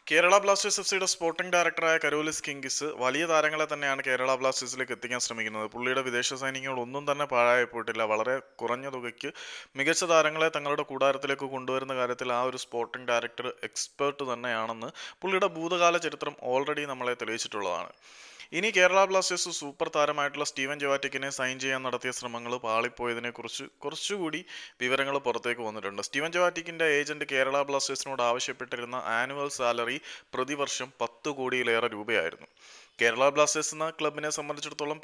Kerala blasters F സിയുടെ sporting ഡയറക്ടറായ Karolis Skinkys വലിയ താരങ്ങളെ തന്നെയാണ് കേരള ബ്ലാസ്റ്റേഴ്സിലേക്ക് എത്തിക്കാൻ ശ്രമിക്കുന്നത്. പുള്ളിയുടെ വിദേശ സൈനികങ്ങൾ ഒന്നും തന്നെ പാഴായി പോയിട്ടില്ല. വളരെ കുറഞ്ഞ തുകയ്ക്ക് മികച്ച താരങ്ങളെ തങ്ങളുടെ കൂടാരത്തിലേക്ക് കൊണ്ടുവരുന്ന കാര്യത്തിൽ ആ ഒരു സ്പോർട്ടിംഗ് ഡയറക്ടർ എക്സ്പേർട്ട് തന്നെയാണെന്ന് പുള്ളിയുടെ ഭൂതകാല ചരിത്രം ഓൾറെഡി നമ്മളെ തെളിയിച്ചിട്ടുള്ളതാണ്. ഇനി കേരള ബ്ലാസ്റ്റേഴ്സ് സൂപ്പർ താരമായിട്ടുള്ള സ്റ്റീവൻ ജവാറ്റിക്കിനെ സൈൻ ചെയ്യാൻ നടത്തിയ ശ്രമങ്ങൾ പാളിപ്പോയതിനെ കുറിച്ച് കുറച്ചുകൂടി വിവരങ്ങൾ പുറത്തേക്ക് വന്നിട്ടുണ്ട്. സ്റ്റീവൻ ജവാറ്റിക്കിന്റെ ഏജന്റ് കേരള ബ്ലാസ്റ്റേഴ്സിനോട് ആവശ്യപ്പെട്ടിരുന്ന ആനുവൽ സാലറി പ്രതിവർഷം 10 കോടിയിലേറെ രൂപയായിരുന്നു. കേരള ബ്ലാസ്റ്റേഴ്സ് എന്ന ക്ലബിനെ സംബന്ധിച്ചിടത്തോളം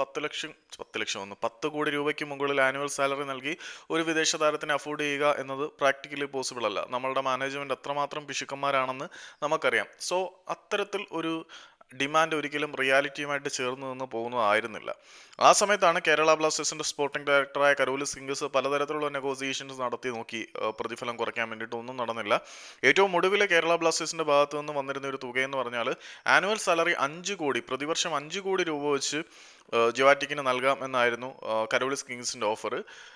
10 കോടി രൂപയ്ക്ക് മുകളിൽ ആനുവൽ സാലറി നൽകി ഒരു വിദേശ താരത്തിനെ അഫോർഡ് ചെയ്യുക എന്നത് പ്രാക്ടിക്കലി പോസിബിൾ അല്ല. നമ്മളുടെ മാനേജ്മെന്റ് എത്രമാത്രം പിശുക്കന്മാരാണെന്ന് നമുക്കറിയാം. സോ അത്തരത്തിൽ ഒരു ഡിമാൻഡ് ഒരിക്കലും റിയാലിറ്റിയുമായിട്ട് ചേർന്ന് നിന്ന് പോകുന്നതായിരുന്നില്ല. ആ സമയത്താണ് കേരള ബ്ലാസ്റ്റേഴ്സിന്റെ സ്പോർട്ടിംഗ് ഡയറക്ടറായ കരോലിസ് കിങ്കിസ് പലതരത്തിലുള്ള നെഗോസിയേഷൻസ് നടത്തി നോക്കി. പ്രതിഫലം കുറയ്ക്കാൻ വേണ്ടിയിട്ട് ഒന്നും നടന്നില്ല. ഏറ്റവും ഒടുവിലെ കേരള ബ്ലാസ്റ്റേഴ്സിന്റെ ഭാഗത്ത് നിന്ന് വന്നിരുന്ന ഒരു തുകയെന്ന് പറഞ്ഞാൽ ആനുവൽ സാലറി 5 കോടി, പ്രതിവർഷം 5 കോടി രൂപ വെച്ച് ജവാറ്റിക്കിന് നൽകാം എന്നായിരുന്നു കരോലിസ് കിങ്സിന്റെ ഓഫർ.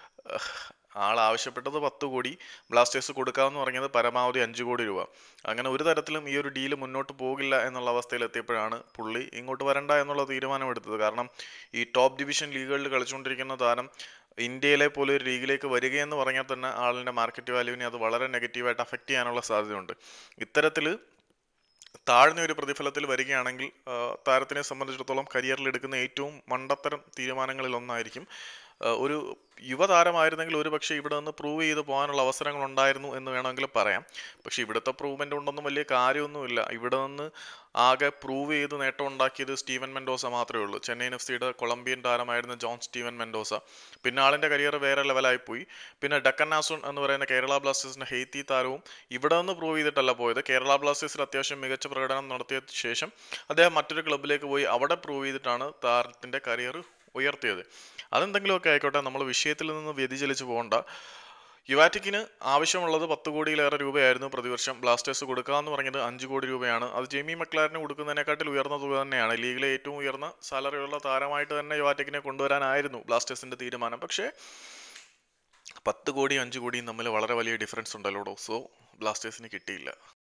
ആൾ ആവശ്യപ്പെട്ടത് 10 കോടി, ബ്ലാസ്റ്റേഴ്സ് കൊടുക്കാമെന്ന് പറഞ്ഞത് പരമാവധി 5 കോടി രൂപ. അങ്ങനെ ഒരു തരത്തിലും ഈ ഒരു ഡീല് മുന്നോട്ട് പോകില്ല എന്നുള്ള അവസ്ഥയിൽ എത്തിയപ്പോഴാണ് പുള്ളി ഇങ്ങോട്ട് വരണ്ട എന്നുള്ള തീരുമാനമെടുത്തത്. കാരണം ഈ ടോപ്പ് ഡിവിഷൻ ലീഗുകളിൽ കളിച്ചുകൊണ്ടിരിക്കുന്ന താരം ഇന്ത്യയിലെ പോലെ ഒരു ലീഗിലേക്ക് വരികയെന്ന് പറഞ്ഞാൽ തന്നെ ആളിൻ്റെ മാർക്കറ്റ് വാല്യൂവിനെ അത് വളരെ നെഗറ്റീവായിട്ട് അഫക്റ്റ് ചെയ്യാനുള്ള സാധ്യതയുണ്ട്. ഇത്തരത്തിൽ താഴ്ന്ന ഒരു പ്രതിഫലത്തിൽ വരികയാണെങ്കിൽ താരത്തിനെ സംബന്ധിച്ചിടത്തോളം കരിയറിൽ എടുക്കുന്ന ഏറ്റവും മണ്ടത്തരം തീരുമാനങ്ങളിൽ ഒന്നായിരിക്കും. ഒരു യുവതാരമായിരുന്നെങ്കിൽ ഒരു പക്ഷേ ഇവിടെ നിന്ന് പ്രൂവ് ചെയ്ത് പോകാനുള്ള അവസരങ്ങൾ ഉണ്ടായിരുന്നു എന്ന് വേണമെങ്കിൽ പറയാം. പക്ഷെ ഇവിടുത്തെ പ്രൂവ്മെൻ്റ് കൊണ്ടൊന്നും വലിയ കാര്യമൊന്നുമില്ല. ഇവിടെ നിന്ന് ആകെ പ്രൂവ് ചെയ്ത് നേട്ടം ഉണ്ടാക്കിയത് സ്റ്റീവൻ മെൻഡോസ മാത്രമേ ഉള്ളൂ. ചെന്നൈയിൻ എഫ് സിയുടെ കൊളംബിയൻ താരമായിരുന്ന ജോൺ സ്റ്റീവൻ മെൻഡോസ. പിന്നെ ആളിൻ്റെ കരിയർ വേറെ ലെവലായി പോയി. പിന്നെ ഡക്കൻ ആസൂൺ എന്ന് പറയുന്ന കേരള ബ്ലാസ്റ്റേഴ്സിൻ്റെ ഹെയ്ത്തി താരവും ഇവിടെ നിന്ന് പ്രൂവ് ചെയ്തിട്ടല്ല പോയത്. കേരള ബ്ലാസ്റ്റേഴ്സിൽ അത്യാവശ്യം മികച്ച പ്രകടനം നടത്തിയ ശേഷം അദ്ദേഹം മറ്റൊരു ക്ലബിലേക്ക് പോയി അവിടെ പ്രൂവ് ചെയ്തിട്ടാണ് താരത്തിൻ്റെ കരിയർ ഉയർത്തിയത്. അതെന്തെങ്കിലുമൊക്കെ ആയിക്കോട്ടെ, നമ്മൾ വിഷയത്തിൽ നിന്ന് വ്യതിചലിച്ച് പോകണ്ട. യുവാറ്റിക്കിന് ആവശ്യമുള്ളത് 10 കോടിയിലേറെ രൂപയായിരുന്നു പ്രതിവർഷം. ബ്ലാസ്റ്റേഴ്സ് കൊടുക്കാമെന്ന് പറഞ്ഞത് 5 കോടി രൂപയാണ്. അത് ജെയ്മി മക്ലാരന് കൊടുക്കുന്നതിനെക്കാട്ടിൽ ഉയർന്ന തുക തന്നെയാണ്. ലീഗിലെ ഏറ്റവും ഉയർന്ന സാലറിയുള്ള താരമായിട്ട് തന്നെ യുവാറ്റിക്കിനെ കൊണ്ടുവരാനായിരുന്നു ബ്ലാസ്റ്റേഴ്സിന്റെ തീരുമാനം. പക്ഷേ 10 കോടിയും 5 കോടിയും തമ്മിൽ വളരെ വലിയ ഡിഫറൻസ് ഉണ്ടല്ലോ. സോ ബ്ലാസ്റ്റേഴ്സിന് കിട്ടിയില്ല.